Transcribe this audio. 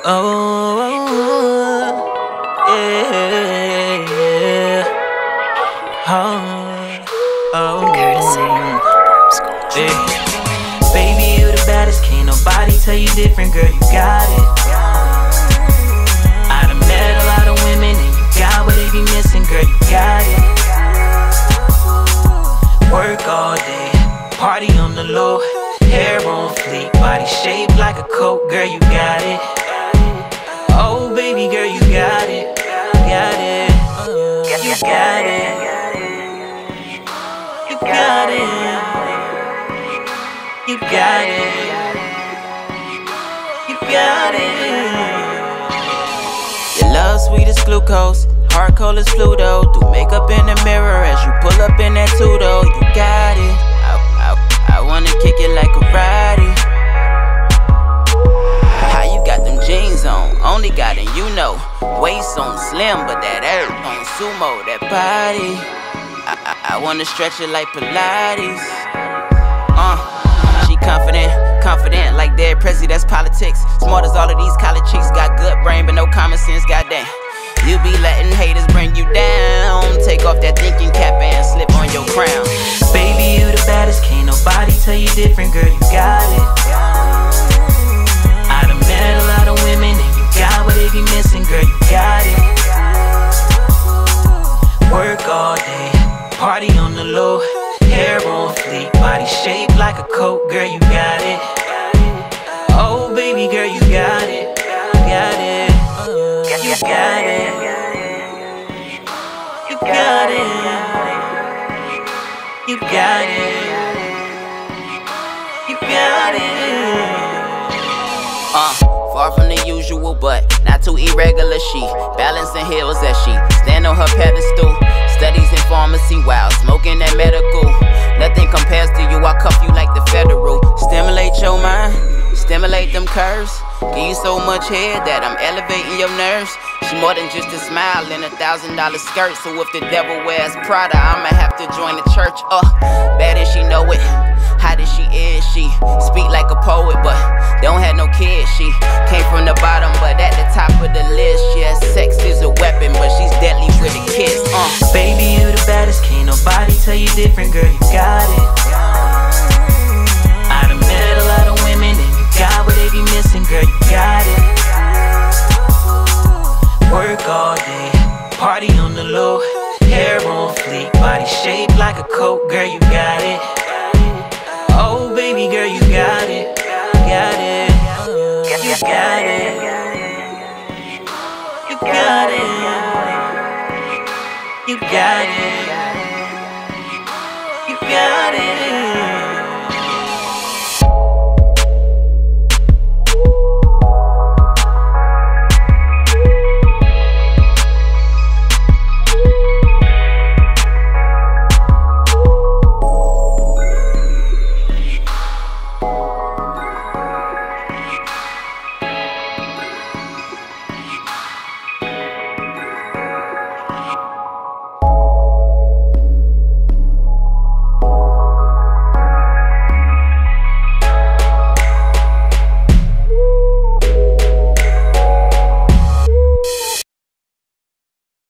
Oh, yeah, yeah. Oh, yeah. Baby, you the baddest, can't nobody tell you different, girl, you got it. I done met a lot of women and you got what they be missing, girl, you got it. Work all day, party on the low, hair on fleek, body shaped like a coat, girl, you got it. Oh, baby girl, you got it, got it, you got it, you got it, you got it, you got it. Your love sweet as glucose, heart cold as Pluto. Do makeup in the mirror as you pull up in that tudo. You got it, I wanna kick it like a Roddy. How you got them jeans on? Only got it, you know. Waist on slim, but that air on sumo, that body. I wanna stretch it like Pilates. She confident like Dead Prezi, that's politics. Smart as all of these college chicks, got good brain but no common sense, goddamn. You be letting haters bring you down. Take off that thinking cap and slip on your crown. Baby, you the baddest, can't nobody tell you different, girl, you got it. I done met a lot of women and you got what they be missing, girl, you got it. Work all day, party on the low, hair on fleek, body shaped like a coat, girl, you got it. Oh, baby girl, you got it, got it, you got it, you got it, you got it, you got it. Far from the usual, but not too irregular. She balancing hills as she stand on her pedestal. Studies in pharmacy while smoking that medical. Nothing compares to you, I'll cuff you like the federal. Stimulate your mind, stimulate them curves. Give you so much head that I'm elevating your nerves. She more than just a smile in $1,000 skirt. So if the devil wears Prada, I'ma have to join the church. Bad as she know it, hot as she is. She speak like a poet, but don't have no kids. She came from the bottom, but at the top of the list. Yes, sex is a weapon, but she's deadly with a kiss. Baby, you the baddest, can't nobody tell you different, girl, you got it. I done met a lot of women and you got what they be missing, girl, you got it. Work all day, party on the low, hair on fleek, body shaped like a coat, girl, you got it. Oh, baby girl, you got it, got it, you got it, you got it, you got it.